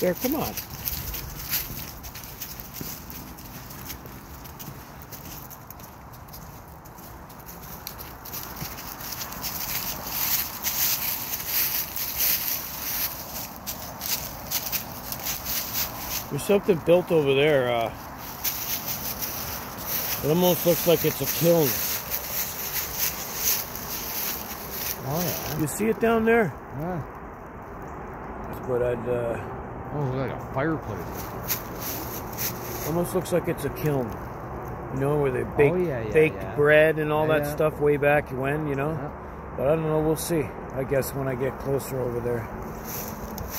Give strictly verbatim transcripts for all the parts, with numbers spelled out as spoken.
there. Come on. There's something built over there. Uh, it almost looks like it's a kiln. Oh yeah. You see it down there? Yeah. That's what I'd. Uh, oh, it's like a fireplace. Almost looks like it's a kiln. You know, where they bake, oh, yeah, yeah, baked yeah. bread and all yeah, that yeah. stuff way back when, you know? Yeah. But I don't know, we'll see. I guess when I get closer over there.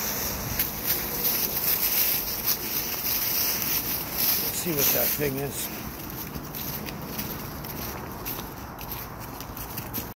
Let's see what that thing is.